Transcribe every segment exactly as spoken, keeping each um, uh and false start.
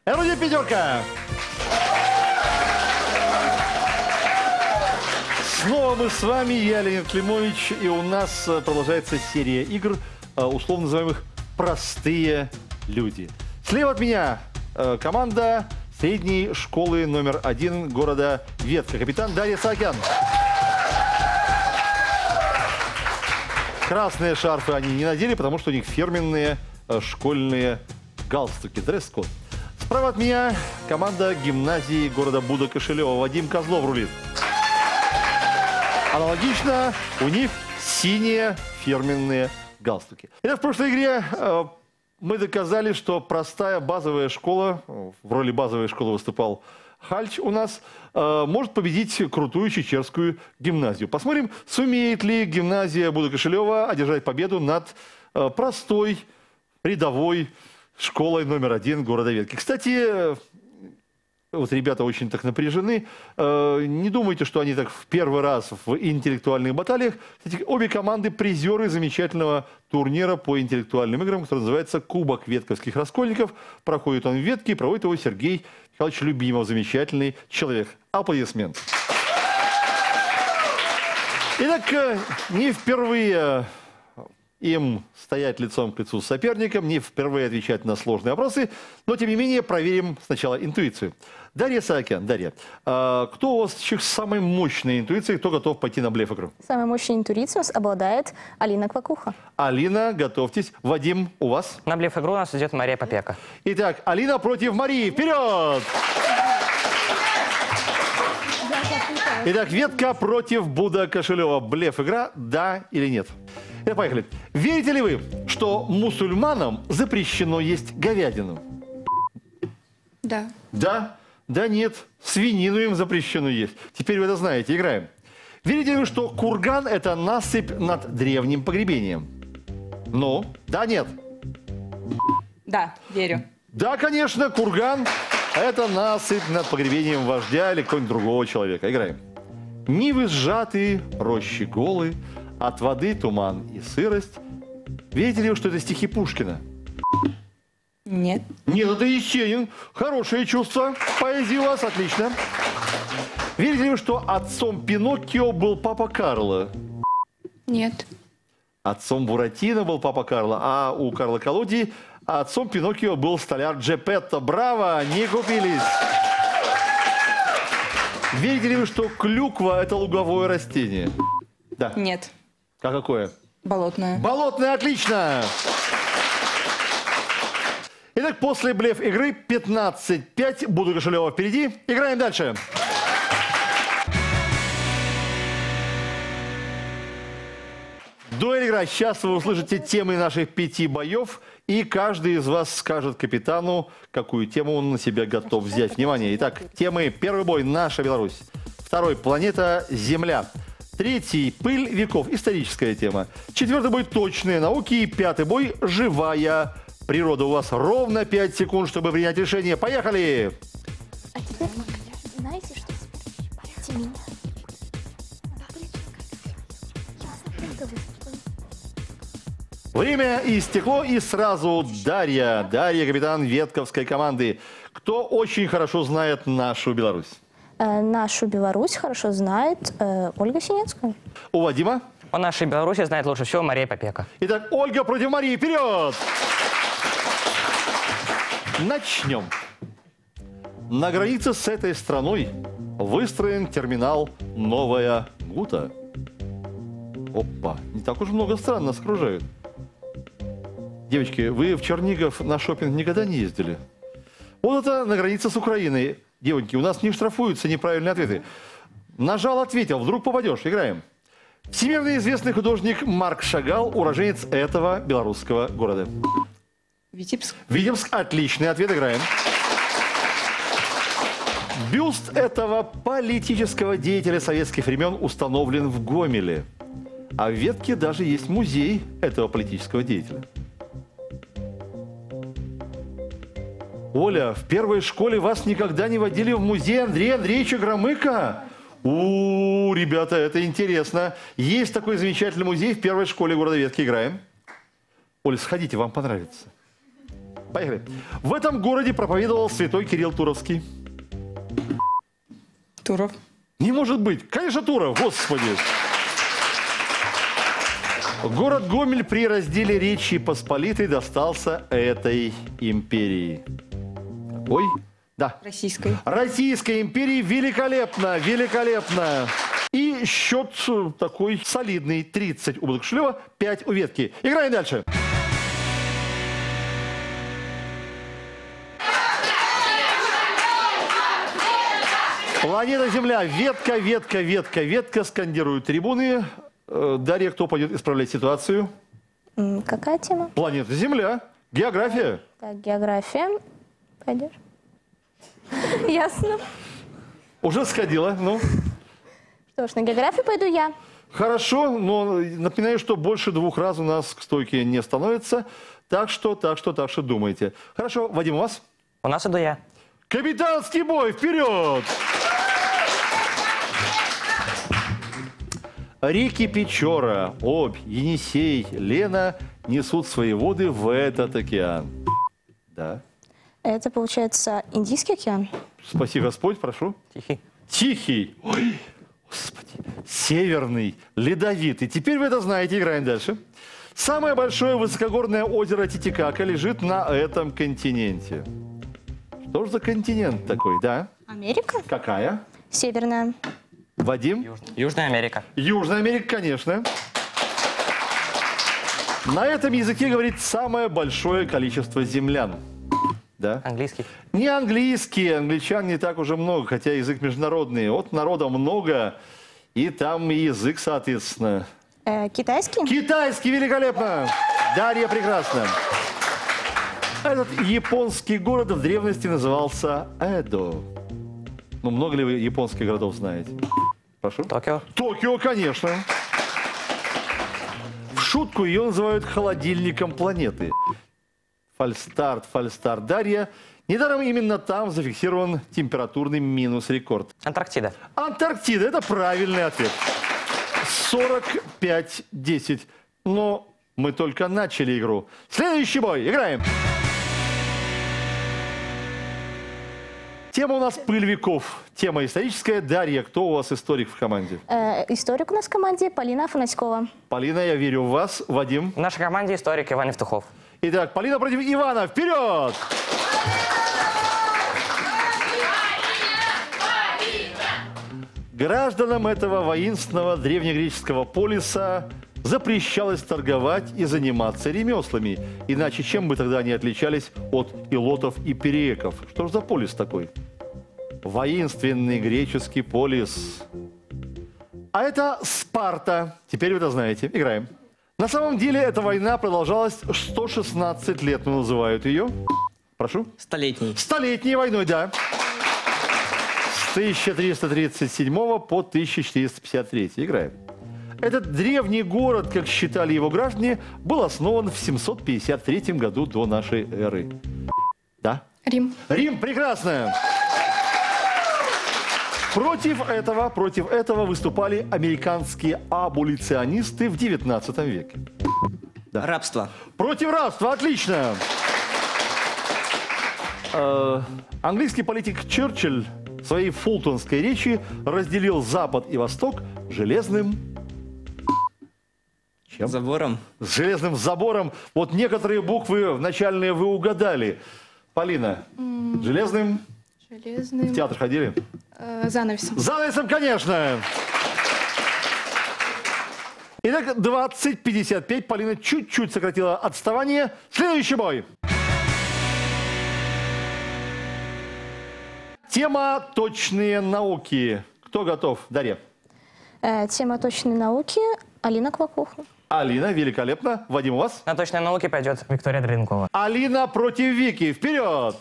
Эрудит пятерка. Снова мы с вами, я Леонид Климович, и у нас продолжается серия игр, условно называемых «Простые люди». Слева от меня команда средней школы номер один города Ветка. Капитан Дарья Саакян. Красные шарфы они не надели, потому что у них фирменные школьные галстуки, дресс-код. Справа от меня команда гимназии города Буда-Кошелева. Вадим Козлов рулит. Аналогично у них синие фирменные галстуки. Итак, в прошлой игре э, мы доказали, что простая базовая школа, в роли базовой школы выступал Хальч у нас, э, может победить крутую чечерскую гимназию. Посмотрим, сумеет ли гимназия Буда-Кошелева одержать победу над э, простой рядовой школой номер один города Ветки. Кстати, вот ребята очень так напряжены. Не думайте, что они так в первый раз в интеллектуальных баталиях. Кстати, обе команды призеры замечательного турнира по интеллектуальным играм, который называется «Кубок ветковских раскольников». Проходит он в Ветке, проводит его Сергей Михайлович Любимов, замечательный человек. Аплодисменты. Итак, не впервые им стоять лицом к лицу с соперником, не впервые отвечать на сложные вопросы, но, тем не менее, проверим сначала интуицию. Дарья Саакян, Дарья, а кто у вас с самой мощной интуицией, кто готов пойти на блеф-игру? Самой мощной интуицией у нас обладает Алина Квакуха. Алина, готовьтесь. Вадим, у вас? На блеф-игру у нас идет Мария Попека. Итак, Алина против Марии. Вперед! Итак, Ветка против Буда-Кошелева. Блеф-игра, да или нет? Итак, поехали. Верите ли вы, что мусульманам запрещено есть говядину? Да. Да? Да нет. Свинину им запрещено есть. Теперь вы это знаете. Играем. Верите ли вы, что курган – это насыпь над древним погребением? Ну? Да, нет? Да, верю. Да, конечно, курган – это насыпь над погребением вождя или какого-нибудь другого человека. Играем. Нивы сжаты, рощи голы, от воды туман и сырость. Верите ли вы, что это стихи Пушкина? Нет. Нет, это Есенин. Хорошее чувство. Поэзия у вас, отлично. Верите ли вы, что отцом Пиноккио был папа Карло? Нет. Отцом Буратино был папа Карло, а у Карла Колодии отцом Пиноккио был столяр Джепетто. Браво, не купились. Верите ли вы, что клюква – это луговое растение? Да. Нет. А какое? Болотное. Болотное, отлично! Итак, после блеф-игры пятнадцать пять. Буда-Кошелева впереди. Играем дальше. Дуэль-игра. Сейчас вы услышите темы наших пяти боев, и каждый из вас скажет капитану, какую тему он на себя готов взять. Внимание. Итак, темы. Первый бой – наша Беларусь. Второй – планета Земля. Третий – пыль веков, историческая тема. Четвертый бой – точные науки. И пятый бой – живая природа. У вас ровно пять секунд, чтобы принять решение. Поехали! А теперь, знаете, что теперь? Меня. Время истекло, и сразу Дарья. Дарья, капитан ветковской команды. Кто очень хорошо знает нашу Беларусь? Э, нашу Беларусь хорошо знает э, Ольга Синецкая. У Вадима? О нашей Беларуси знает лучше всего Мария Попека. Итак, Ольга против Марии. Вперед! Начнем. На границе с этой страной выстроен терминал «Новая Гута». Опа, не так уж много стран нас окружают. Девочки, вы в Чернигов на шопинг никогда не ездили? Вот это на границе с Украиной. Девоньки, у нас не штрафуются неправильные ответы. Нажал, ответил, вдруг попадешь. Играем. Всемирно известный художник Марк Шагал, уроженец этого белорусского города. Витебск. Витебск, отличный ответ, играем. Бюст этого политического деятеля советских времен установлен в Гомеле. А в Ветке даже есть музей этого политического деятеля. Оля, в первой школе вас никогда не водили в музей Андрея Андреевича Громыка? У, ребята, это интересно. Есть такой замечательный музей в первой школе города Ветки. Играем. Оля, сходите, вам понравится. Поехали. В этом городе проповедовал святой Кирилл Туровский. Туров. Не может быть. Конечно, Туров, господи. Город Гомель при разделе Речи Посполитой достался этой империи. Ой, да. Российской. Российской империи. Великолепно, великолепно. И счет такой солидный. тридцать у Бутыкшлева, пять у Ветки. Играем дальше. Планета Земля. Ветка, ветка, ветка, ветка. Скандируют трибуны. Э, Дарья, кто пойдет исправлять ситуацию? М, Какая тема? Планета Земля. География. Так, география. Пойдешь? Ясно. Уже сходила. Ну, Что ж, на географию пойду я. хорошо, но напоминаю, что больше двух раз у нас к стойке не становится. Так что, так что, так что думайте. Хорошо, Вадим, у вас? У нас иду я. Капитанский бой, вперед! Реки Печора, Обь, Енисей, Лена несут свои воды в этот океан. Да. Это, получается, Индийский океан. Спаси Господь, прошу. Тихий. Тихий. Ой, Господи. Северный, ледовитый. Теперь вы это знаете, играем дальше. Самое большое высокогорное озеро Титикака лежит на этом континенте. Что же за континент такой, да? Америка? Какая? Северная. Вадим? Южная Америка. Южная Америка, конечно. На этом языке говорит самое большое количество землян. Да? Английский. Не английский, англичан не так уже много, хотя язык международный. Вот народа много, и там и язык, соответственно. Э, китайский? Китайский, великолепно! Дарья, прекрасно. Этот японский город в древности назывался Эдо. Ну, много ли вы японских городов знаете? Прошу. Токио. Токио, конечно. В шутку ее называют холодильником планеты. Фальстарт, фальстарт. Дарья. Недаром именно там зафиксирован температурный минус-рекорд. Антарктида. Антарктида – это правильный ответ. сорок пять десять. Но мы только начали игру. Следующий бой. Играем. Тема у нас «Пыль веков». Тема историческая. Дарья, кто у вас историк в команде? Э, историк у нас в команде Полина Афанаськова. Полина, я верю в вас. Вадим. В нашей команде историк Иван Евтухов. Итак, Полина против Ивана. Вперед! Гражданам этого воинственного древнегреческого полиса запрещалось торговать и заниматься ремеслами. Иначе чем бы тогда они отличались от илотов и перееков? Что же за полис такой? Воинственный греческий полис. А это Спарта. Теперь вы это знаете. Играем. На самом деле эта война продолжалась сто шестнадцать лет, но называют ее. Прошу. Столетний. Столетней войной, да. С тысяча триста тридцать седьмого по тысяча четыреста пятьдесят третий. Играем. Этот древний город, как считали его граждане, был основан в семьсот пятьдесят третьем году до нашей эры. Да? Рим. Рим, прекрасно. Против этого, против этого выступали американские аболиционисты в девятнадцатом веке. Да. Рабство. Против рабства, отлично. Э, английский политик Черчилль в своей фултонской речи разделил Запад и Восток железным... Чем? Забором. С железным забором. Вот некоторые буквы в начальные вы угадали. Полина, железным... Железным. В театр ходили? Э, занавесом. Занавесом, конечно. Итак, двадцать пятьдесят пять. Полина чуть-чуть сократила отставание. Следующий бой. Тема «Точные науки». Кто готов? Дарья. Э, тема точной науки Алина Квакуха. Алина, великолепно. Вадим, у вас? На точной науке пойдет Виктория Дренкова. Алина против Вики. Вперед!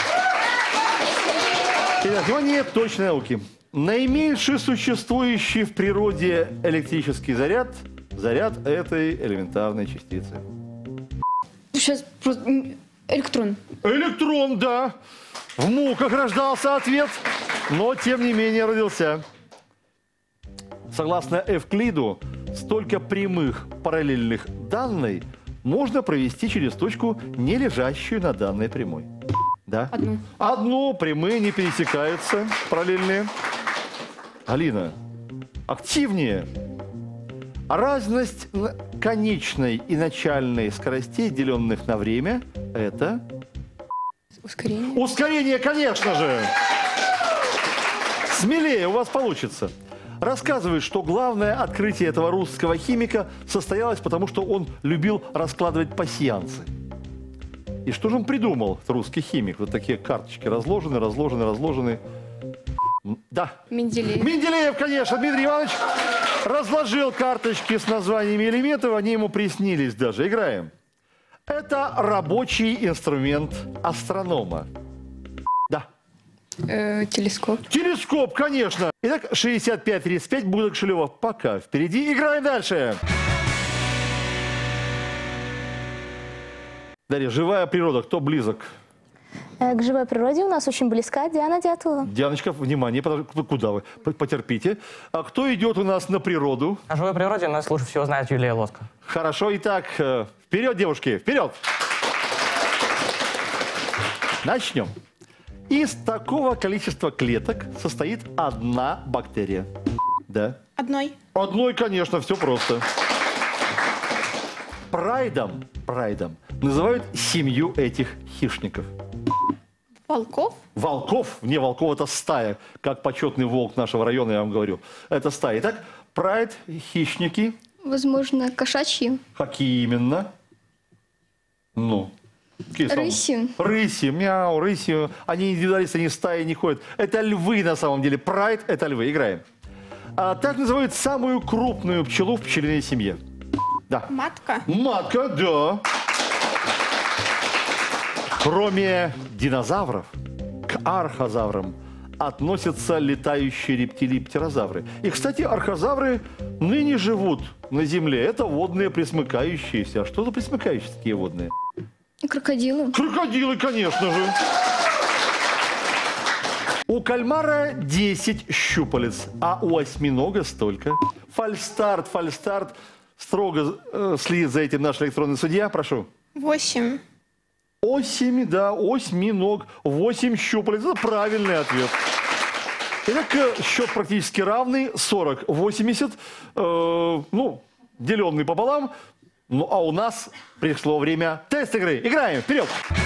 Итак, внимание, точные науки. Наименьший существующий в природе электрический заряд – заряд этой элементарной частицы. Сейчас просто... м, Электрон. Электрон, да. В муках рождался ответ, но тем не менее родился. Согласно Эвклиду, столько прямых параллельных данной можно провести через точку, не лежащую на данной прямой? Да? Одну. Одну, прямые не пересекаются, параллельные. Алина, активнее. Разность н- конечной и начальной скоростей, деленных на время, это... Ускорение. Ускорение, конечно же! Смелее, у вас получится. Рассказывает, что главное открытие этого русского химика состоялось потому, что он любил раскладывать пасьянсы. И что же он придумал, этот русский химик? Вот такие карточки разложены, разложены, разложены. М, Да. Менделеев. Менделеев, конечно, Дмитрий Иванович разложил карточки с названиями элементов, они ему приснились даже. Играем. Это рабочий инструмент астронома. Да. Э, телескоп. Телескоп, конечно. Итак, шестьдесят пять тридцать пять, Булат Кошелева пока впереди. Играем дальше. Дарья, живая природа, кто близок? Э, К живой природе у нас очень близка Диана Дятлова. Дианочка, внимание, подож- куда вы? П- Потерпите. А кто идет у нас на природу? О живой природе у нас лучше всего знает Юлия Лоска. Хорошо, итак, э, вперед, девушки, вперед! Начнем. Из такого количества клеток состоит одна бактерия. Да? Одной. Одной, конечно, все просто. Прайдом, прайдом называют семью этих хищников. Волков. Волков, не волков, это стая, как почетный волк нашего района, я вам говорю. Это стая. Итак, прайд, хищники. Возможно, кошачьи. Какие именно? Ну, какие самые? Рыси. Рыси, мяу, рыси. Они индивидуалисты, они стаи не ходят. Это львы на самом деле. Прайд – это львы. Играем. А, так называют самую крупную пчелу в пчелиной семье. Да. Матка. Матка, да. Кроме динозавров, к архозаврам относятся летающие рептилии и птерозавры. И, кстати, архозавры ныне живут на Земле. Это водные пресмыкающиеся. А что за пресмыкающиеся такие водные? Крокодилы. Крокодилы, конечно же. У кальмара десять щупалец, а у осьминога столько. Фальстарт, фальстарт. Строго э, следит за этим наш электронный судья. Прошу. Восемь. Осемь, да, осьминог. Восемь щупалец. Это правильный ответ. Итак, э, счет практически равный. сорок восемьдесят. Э, ну, деленный пополам. Ну, а у нас пришло время тест игры. Играем. Вперед!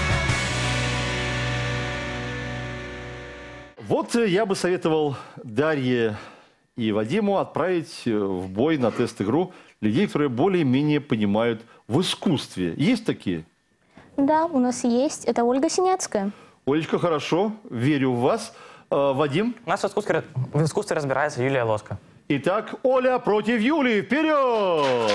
Вот э, я бы советовал Дарье и Вадиму отправить э, в бой на тест-игру людей, которые более-менее понимают в искусстве. Есть такие? Да, у нас есть. Это Ольга Синяцкая. Олечка, хорошо. Верю в вас. Э, Вадим? У нас в искусстве, в искусстве разбирается Юлия Лоска. Итак, Оля против Юли. Вперед!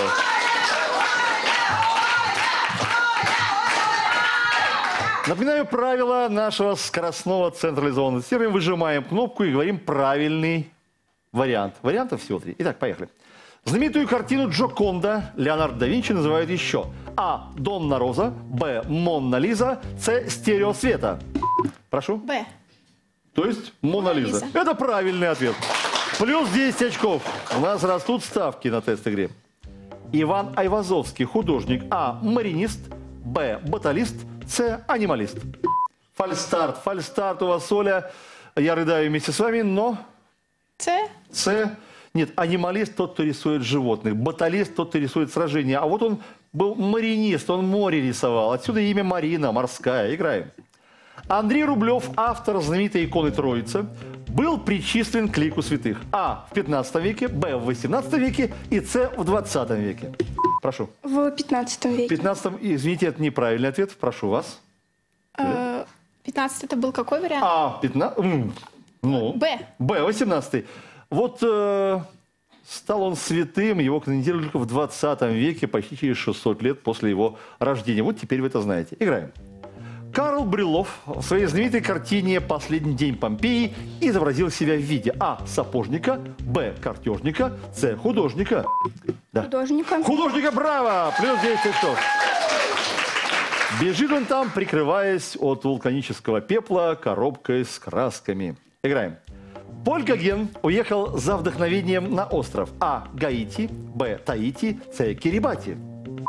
Напоминаю правила нашего скоростного централизованного тестирования. Выжимаем кнопку и говорим правильный вариант. Вариантов всего три. Итак, поехали. Знаменитую картину Джоконда Леонардо да Винчи называют еще А. Донна Роза, Б. Монна Лиза, С. Стерео света. Прошу. Б. То есть Мона Лиза. Лиза. Это правильный ответ. Плюс десять очков. У нас растут ставки на тест-игре. Иван Айвазовский, художник. А. Маринист, Б. Баталист, С. Анималист. Фальстарт. Фальстарт у вас, Оля. Я рыдаю вместе с вами, но... С. С. Нет, анималист тот, кто рисует животных. Баталист тот, кто рисует сражения. А вот он был маринист, он море рисовал. Отсюда имя Марина, морская. Играем. Андрей Рублев, автор знаменитой иконы Троицы, был причислен к лику святых. А. В пятнадцатом веке, Б. В восемнадцатом веке и С. В двадцатом веке. Прошу. В пятнадцатом В веке. пятнадцатом, извините, это неправильный ответ. Прошу вас. Э, Пятнадцатый это был какой вариант? А. пятнадцатый. Ну. Б. Б. восемнадцатый. Вот э, стал он святым, его канонизировали только в двадцатом веке, почти через шестьсот лет после его рождения. Вот теперь вы это знаете. Играем. Карл Брюллов в своей знаменитой картине «Последний день Помпеи» изобразил себя в виде А. Сапожника, Б. Картежника, С. Художника. Да. Художника. Художника, браво! Плюс десять очков. Бежит он там, прикрываясь от вулканического пепла коробкой с красками. Играем. Поль Гоген уехал за вдохновением на остров А. Гаити, Б. Таити, С. Кирибати.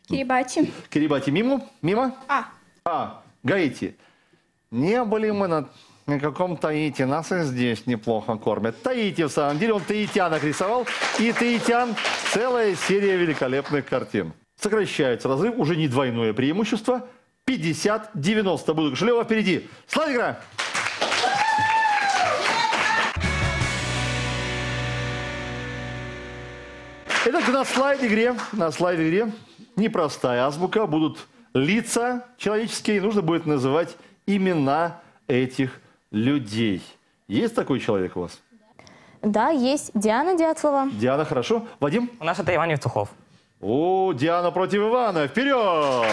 Кирибати. Кирибати мимо? Мимо? А. А. Гаити. Не были мы на, на каком Таити, нас и здесь неплохо кормят. Таити, в самом деле, он таитянок рисовал, и таитян целая серия великолепных картин. Сокращается разрыв, уже не двойное преимущество, пятьдесят девяносто. Буду Кошелева впереди. Слава игра! Итак, на слайд-игре, на слайд-игре непростая азбука, будут лица человеческие, и нужно будет называть имена этих людей. Есть такой человек у вас? Да, есть Диана Дятлова. Диана, хорошо. Вадим? У нас это Иван Евтухов. О, Диана против Ивана. Вперед!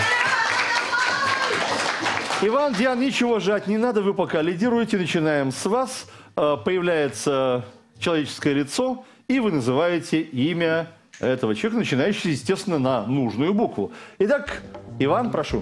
Иван, Диана, ничего жать не надо, вы пока лидируете. Начинаем с вас. Появляется человеческое лицо, и вы называете имя этого человека, начинающего, естественно, на нужную букву. Итак, Иван, прошу.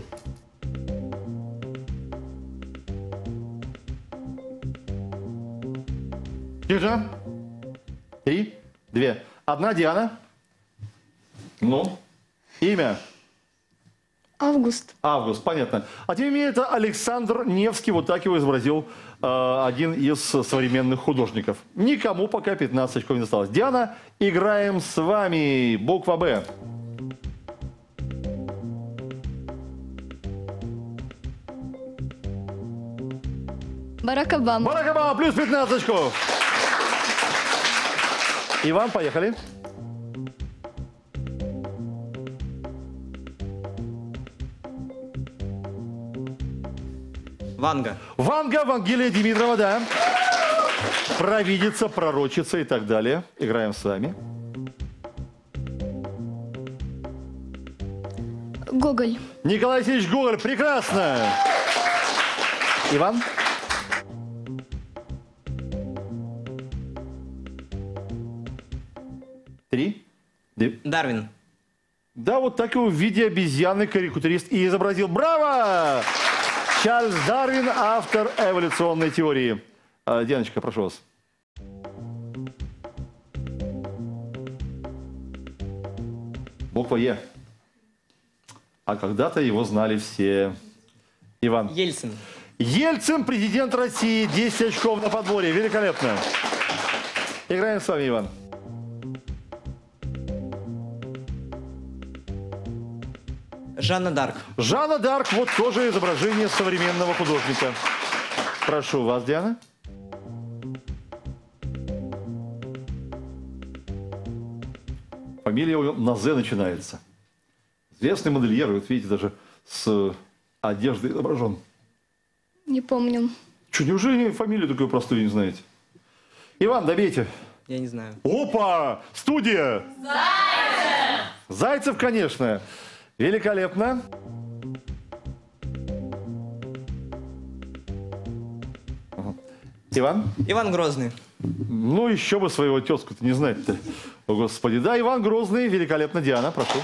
Тише. Три, две, одна. Диана. Ну, имя. Август. Август, понятно. А теперь имя это Александр Невский, вот так его изобразил э, один из современных художников. Никому пока пятнадцать очков не досталось. Диана, играем с вами. Буква Б. Барак Обама. Барак Обама, плюс пятнадцать очков. Иван, поехали. Ванга. Ванга, Вангелия Димитрова, да. Провидица, пророчица и так далее. Играем с вами. Гоголь. Николай Алексеевич Гоголь, прекрасно. Иван. Три. Две. Дарвин. Да, вот так его в виде обезьяны карикатурист и изобразил. Браво! Чарльз Дарвин, автор эволюционной теории. А, Дианочка, прошу вас. Буква Е. А когда-то его знали все. Иван. Ельцин. Ельцин, президент России. десять очков на подборе. Великолепно. Играем с вами, Иван. Жанна Дарк. Жанна Дарк, вот тоже изображение современного художника. Прошу вас, Диана. Фамилия у него на «З» начинается. Известный модельер, вот видите, даже с одеждой изображен. Не помню. Что, неужели фамилию такую простую не знаете? Иван, добейте. Я не знаю. Опа! Студия! Зайцев! Зайцев, конечно. Великолепно. Ага. Иван? Иван Грозный. Ну, еще бы своего тезку-то не знать-то. О, Господи. Да, Иван Грозный. Великолепно. Диана, прошу.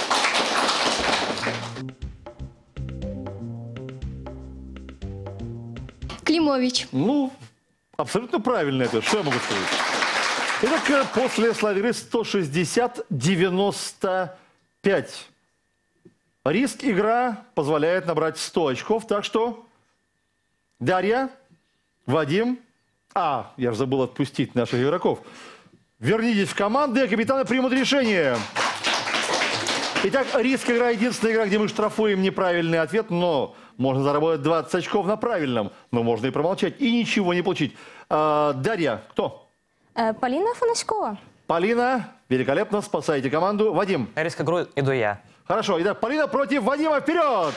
Климович. Ну, абсолютно правильно это. Что я могу сказать? Итак, после слайда игры сто шестьдесят девяносто пять. Риск игра позволяет набрать сто очков, так что Дарья, Вадим, а, я же забыл отпустить наших игроков, вернитесь в команды, а капитаны примут решение. Итак, риск игра единственная игра, где мы штрафуем неправильный ответ, но можно заработать двадцать очков на правильном, но можно и промолчать, и ничего не получить. А, Дарья, кто? Э, Полина Афанаськова. Полина, великолепно, спасаете команду. Вадим. На риск игру иду я. Хорошо, итак, Полина против Вадима, вперед!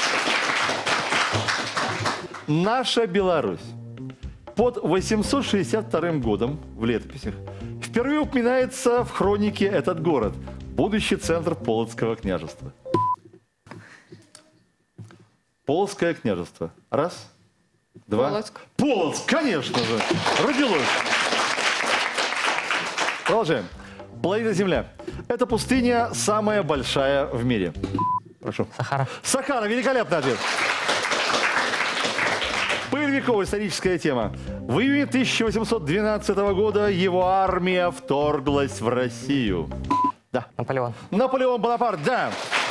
Наша Беларусь под восемьсот шестьдесят вторым годом в летописях впервые упоминается в хронике этот город, будущий центр Полоцкого княжества. Полоцкое княжество. Раз, два. Полоцк. Полоцк, конечно же, родилось. Продолжаем. Планета Земля. Эта пустыня самая большая в мире. Прошу. Сахара. Сахара. Великолепный ответ. Боевиковая историческая тема. В июне тысяча восемьсот двенадцатого года его армия вторглась в Россию. Да. Наполеон. Наполеон Бонапарт, да.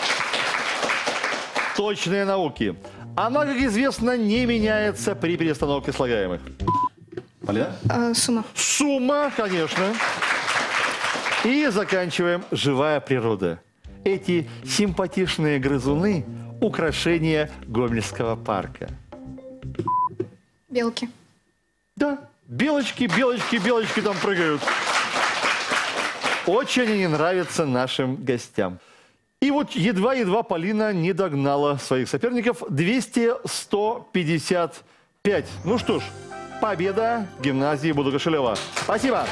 Точные науки. Она, как известно, не меняется при перестановке слагаемых. Полина? Э, сумма. Сумма, конечно. И заканчиваем. Живая природа. Эти симпатичные грызуны – украшение Гомельского парка. Белки. Да, белочки, белочки, белочки там прыгают. Очень они нравятся нашим гостям. И вот едва-едва Полина не догнала своих соперников. двести сто пятьдесят пять. Ну что ж, победа гимназии Будо-Кошелева. Спасибо.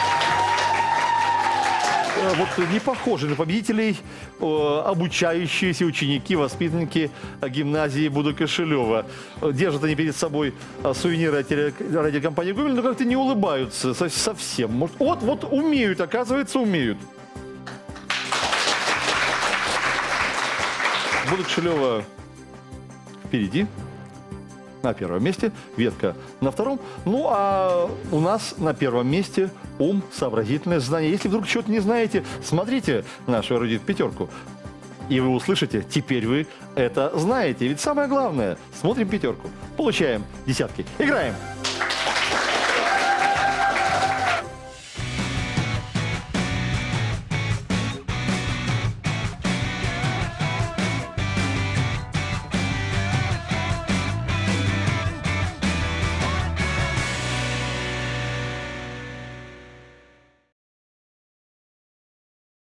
Э, Вот не похожи на победителей э, обучающиеся ученики, воспитанники э, гимназии Будо-Кошелева. Э, Держат они перед собой э, сувениры от теле- радиокомпании «Гомель», но как-то не улыбаются со- совсем. Может, вот, вот умеют, оказывается, умеют. Будо-Кошелева впереди, на первом месте, Ветка на втором. Ну, а у нас на первом месте ум, сообразительность, знание. Если вдруг чего-то не знаете, смотрите нашу эрудит пятерку, и вы услышите, теперь вы это знаете. Ведь самое главное, смотрим пятерку, получаем десятки. Играем!